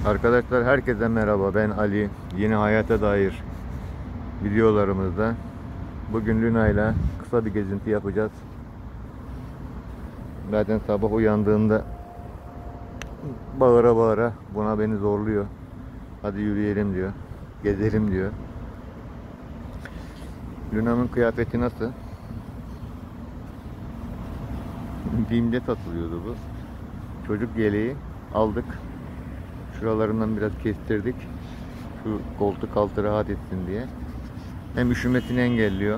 Arkadaşlar herkese merhaba, ben Ali. Yeni hayata dair videolarımızda bugün Luna ile kısa bir gezinti yapacağız. Zaten sabah uyandığında bağıra bağıra buna beni zorluyor. Hadi yürüyelim diyor, gezelim diyor. Luna'nın kıyafeti nasıl? BİM'de satılıyordu bu. Çocuk yeleği aldık. Şuralarından biraz kestirdik. Şu koltuk altı rahat etsin diye. Hem üşümesini engelliyor,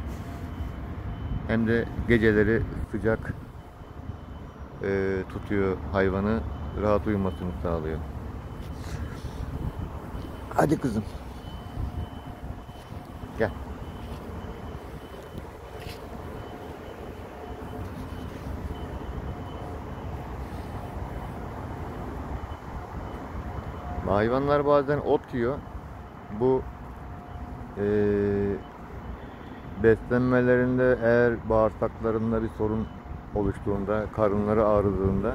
hem de geceleri sıcak tutuyor hayvanı, rahat uyumasını sağlıyor. Hadi kızım. Gel. Hayvanlar bazen ot yiyor. Bu beslenmelerinde eğer bağırsaklarında bir sorun oluştuğunda, karınları ağrıdığında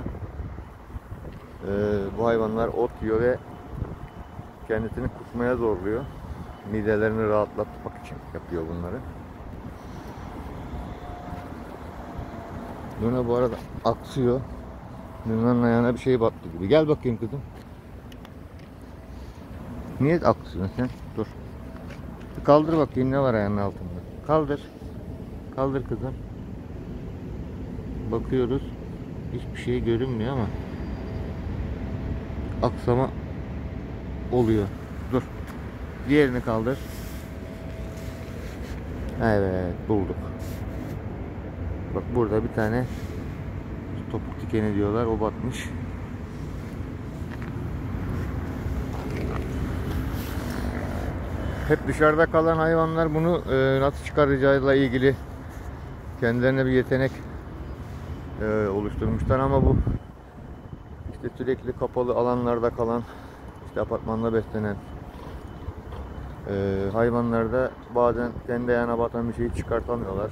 bu hayvanlar ot yiyor ve kendisini kusmaya zorluyor. Midelerini rahatlatmak için yapıyor bunları. Luna bu arada aksıyor. Luna'nın ayağına bir şey battı gibi. Gel bakayım kızım. Niye aksıyorsun sen? Dur. Kaldır bakayım, ne var ayağının altında. Kaldır. Kaldır kızım. Bakıyoruz. Hiçbir şey görünmüyor ama aksama oluyor. Dur. Diğerini kaldır. Evet, bulduk. Bak burada bir tane topuk dikeni diyorlar, o batmış. Hep dışarıda kalan hayvanlar bunu nasıl çıkaracağıyla ilgili kendilerine bir yetenek oluşturmuşlar ama bu işte sürekli kapalı alanlarda kalan, işte apartmanda beslenen hayvanlarda bazen kendi ayağına batan bir şeyi çıkartamıyorlar.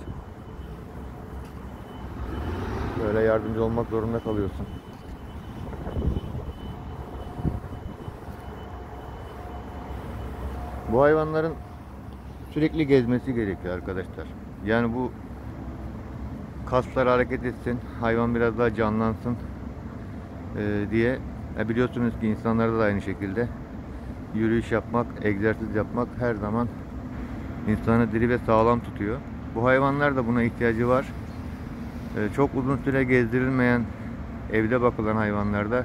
Böyle yardımcı olmak zorunda kalıyorsun. Bu hayvanların sürekli gezmesi gerekiyor arkadaşlar. Yani bu kaslar hareket etsin, hayvan biraz daha canlansın diye. Biliyorsunuz ki insanlarda da aynı şekilde yürüyüş yapmak, egzersiz yapmak her zaman insanı diri ve sağlam tutuyor. Bu hayvanlar da buna ihtiyacı var. Çok uzun süre gezdirilmeyen, evde bakılan hayvanlarda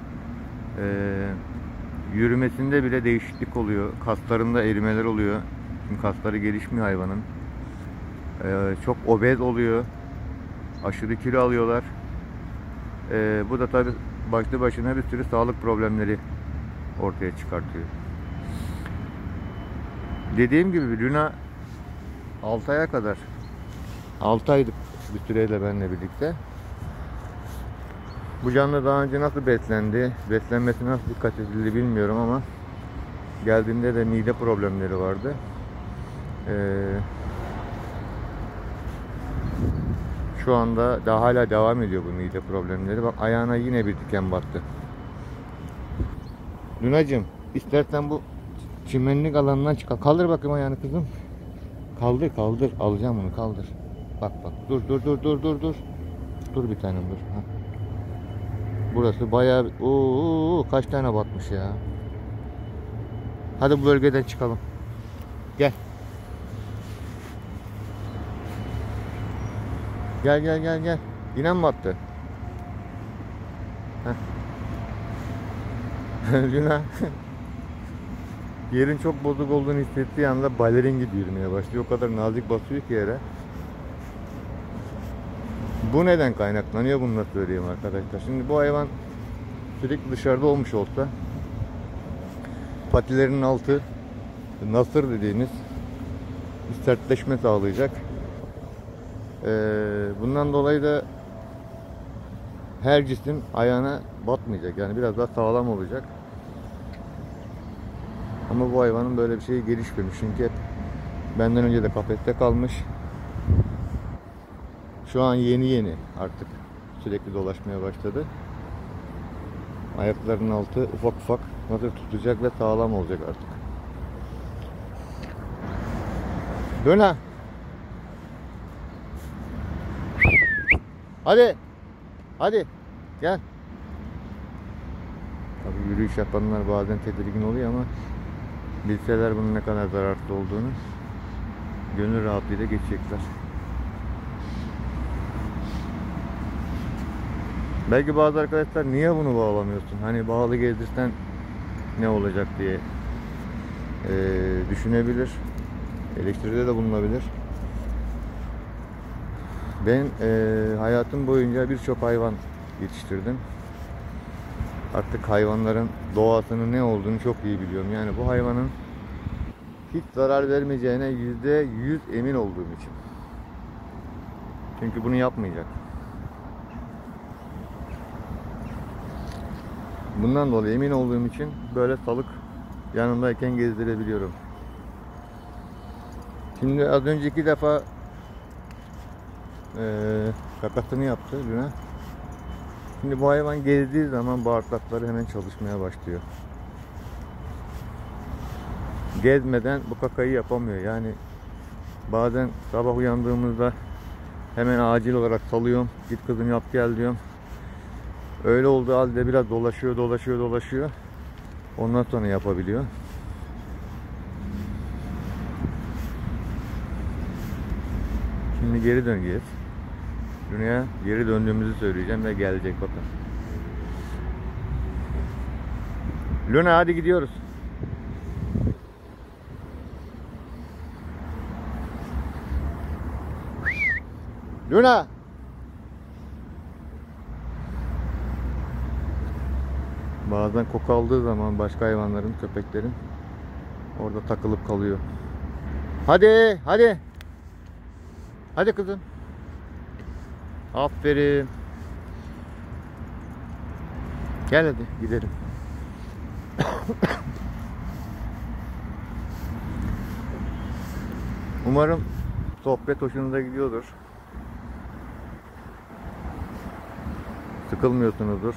yürümesinde bile değişiklik oluyor. Kaslarında erimeler oluyor. Çünkü kasları gelişmiyor hayvanın. Çok obez oluyor. Aşırı kilo alıyorlar. Bu da tabi başlı başına bir sürü sağlık problemleri ortaya çıkartıyor. Dediğim gibi Luna 6 aya kadar, 6 aylık bir süreyle benimle birlikte. Bu canlı daha önce nasıl beslendi, beslenmesine nasıl dikkat edildi bilmiyorum ama geldiğinde de mide problemleri vardı. Şu anda daha hala devam ediyor bu mide problemleri. Bak ayağına yine bir diken battı. Lunacığım, istersen bu çimenlik alanından çıkar. Kaldır bakayım ayağını kızım. Kaldır kaldır. Alacağım onu, kaldır. Bak bak. Dur dur dur dur dur dur. Dur bir tanem dur. Ha. Burası bayağı... kaç tane batmış ya. Hadi bu bölgeden çıkalım. Gel. Gel gel gel gel. Yine mi battı? Luna yerin çok bozuk olduğunu hissettiği anda balerin gibi yürümeye başlıyor. O kadar nazik basıyor ki yere. Bu neden kaynaklanıyor, bunu da söyleyeyim arkadaşlar. Şimdi bu hayvan sürekli dışarıda olmuş olsa patilerinin altı nasır dediğimiz bir sertleşme sağlayacak. Bundan dolayı da her cisim ayağına batmayacak. Yani biraz daha sağlam olacak. Ama bu hayvanın böyle bir şeyi gelişmemiş. Çünkü hep benden önce de kafeste kalmış. Şu an yeni yeni artık sürekli dolaşmaya başladı. Ayaklarının altı ufak ufak nasıl tutacak ve sağlam olacak artık. Luna. Hadi. Hadi. Gel. Tabii yürüyüş yapanlar bazen tedirgin oluyor ama bilseler bunun ne kadar zararlı olduğunu gönül rahatlığıyla geçecekler. Belki bazı arkadaşlar niye bunu bağlamıyorsun? Hani bağlı gezdirsen ne olacak diye düşünebilir. Eleştiride de bulunabilir. Ben hayatım boyunca birçok hayvan yetiştirdim. Artık hayvanların doğasının ne olduğunu çok iyi biliyorum. Yani bu hayvanın hiç zarar vermeyeceğine %100 emin olduğum için. Çünkü bunu yapmayacak. Bundan dolayı emin olduğum için böyle salık yanımdayken gezdirebiliyorum. Şimdi az önce 2 defa kakasını yaptı Luna. Şimdi bu hayvan gezdiği zaman bağırsakları hemen çalışmaya başlıyor. Gezmeden bu kakayı yapamıyor. Yani bazen sabah uyandığımızda hemen acil olarak salıyorum. Git kızım yap gel diyorum. Öyle olduğu halde biraz dolaşıyor. Ondan sonra yapabiliyor. Şimdi geri döneceğiz. Luna'ya geri döndüğümüzü söyleyeceğim ve gelecek bakın. Luna hadi gidiyoruz. Luna. Bazen koku aldığı zaman başka hayvanların, köpeklerin orada takılıp kalıyor. Hadi, hadi. Hadi kızım. Aferin. Gel hadi gidelim. Umarım sohbet hoşunuza gidiyordur. Sıkılmıyorsunuzdur.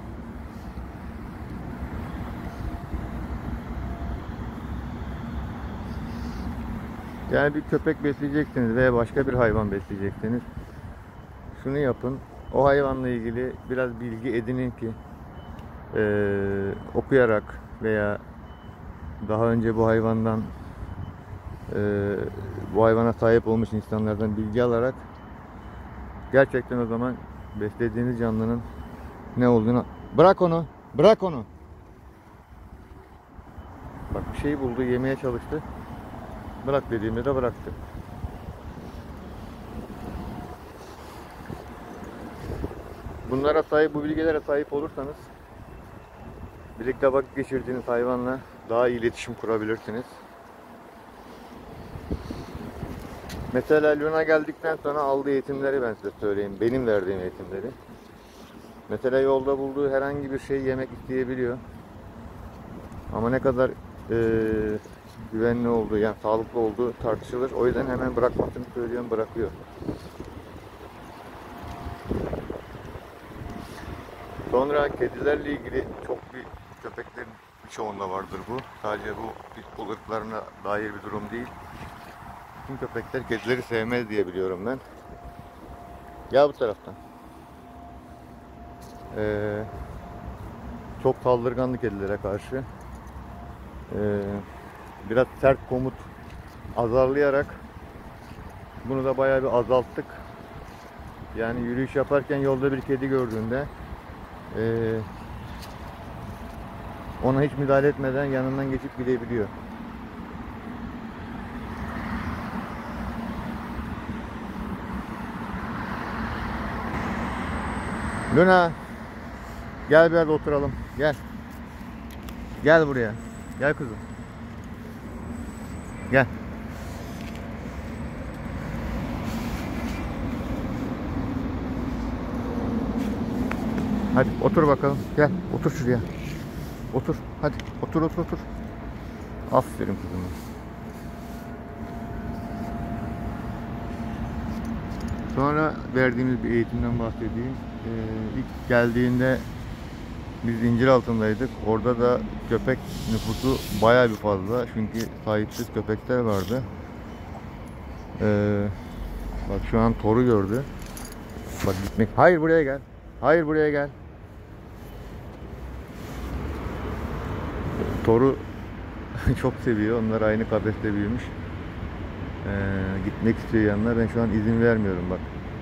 Yani bir köpek besleyeceksiniz veya başka bir hayvan besleyeceksiniz. Şunu yapın. O hayvanla ilgili biraz bilgi edinin ki okuyarak veya daha önce bu hayvandan bu hayvana sahip olmuş insanlardan bilgi alarak gerçekten o zaman beslediğiniz canlının ne olduğunu bırak onu. Bak bir şey buldu, yemeye çalıştı. Bırak dediğimde de bıraktı. Bunlara sahip, bu bilgilere sahip olursanız birlikte vakit geçirdiğiniz hayvanla daha iyi iletişim kurabilirsiniz. Mesela Luna geldikten sonra aldığı eğitimleri ben size söyleyeyim. Benim verdiğim eğitimleri. Mesela yolda bulduğu herhangi bir şey yemek isteyebiliyor. Ama ne kadar güvenli olduğu, yani sağlıklı olduğu tartışılır. O yüzden hemen bırakmasını söylüyorum, bırakıyor. Sonra kedilerle ilgili çok bir köpeklerin birçoğunda vardır bu. Sadece bu pitbull ırklarına dair bir durum değil. Tüm köpekler kedileri sevmez diye biliyorum ben. Gel bu taraftan. Çok saldırganlı kedilere karşı. Biraz sert komut azarlayarak bunu da bayağı bir azalttık. Yani yürüyüş yaparken yolda bir kedi gördüğünde ona hiç müdahale etmeden yanından geçip gidebiliyor. Luna, gel biraz oturalım. Gel. Gel buraya. Gel kızım. Gel. Hadi otur bakalım. Gel. Otur şuraya. Otur. Hadi. Otur. Aferin kızım. Sonra verdiğimiz bir eğitimden bahsedeyim. İlk geldiğinde Biz İnciraltı'ndaydık. Orada da köpek nüfusu bayağı bir fazla. Çünkü sahipsiz köpekler vardı. Bak şu an toru gördü. Bak gitmek. Hayır buraya gel. Hayır buraya gel. Toru çok seviyor. Onlar aynı kafeste büyümüş. Gitmek istiyor yanına. Ben şu an izin vermiyorum bak.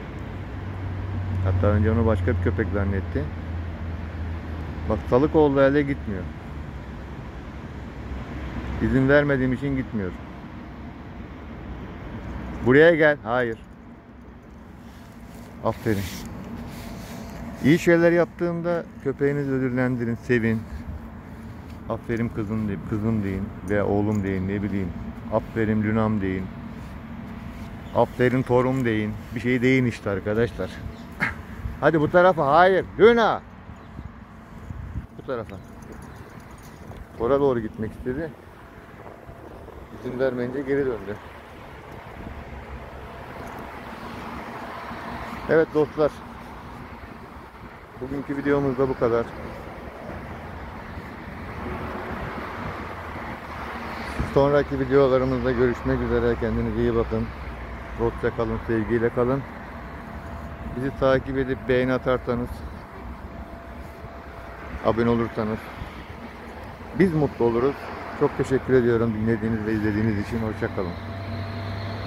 Hatta önce onu başka bir köpek zannetti. Bak salık olduğu halde gitmiyor. İzin vermediğim için gitmiyor. Buraya gel. Hayır. Aferin. İyi şeyler yaptığında köpeğinizi ödüllendirin, sevin. Aferin kızım deyin, kızım deyin veya oğlum deyin, ne bileyim. Aferin Lünam deyin. Aferin torum deyin. Bir şey deyin işte arkadaşlar. Hadi bu tarafa. Hayır. Lüna. Bu tarafa. Oraya doğru gitmek istedi. İzin vermeyince geri döndü. Evet dostlar. Bugünkü videomuz da bu kadar. Sonraki videolarımızda görüşmek üzere. Kendinize iyi bakın. Dostça kalın, sevgiyle kalın. Bizi takip edip beğeni atarsanız, abone olursanız biz mutlu oluruz. Çok teşekkür ediyorum dinlediğiniz ve izlediğiniz için. Hoşça kalın.